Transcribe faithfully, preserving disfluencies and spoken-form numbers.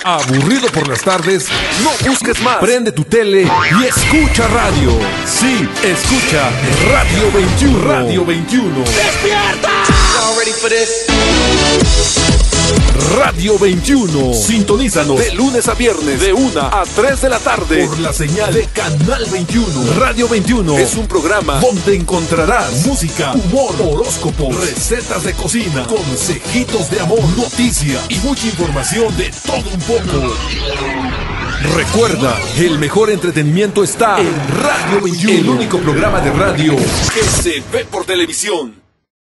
¿Aburrido por las tardes? No busques más. Prende tu tele y escucha radio. Sí, escucha Radio veintiuno. Radio veintiuno. ¡Despierta! Y'all ready for this? Radio veintiuno. Sintonízanos de lunes a viernes de una a tres de la tarde por la señal de Canal veintiuno. Radio veintiuno es un programa donde encontrarás música, humor, horóscopos, recetas de cocina, consejitos de amor, noticias y mucha información de todo un poco. Recuerda, el mejor entretenimiento está en Radio veintiuno, el único programa de radio que se ve por televisión.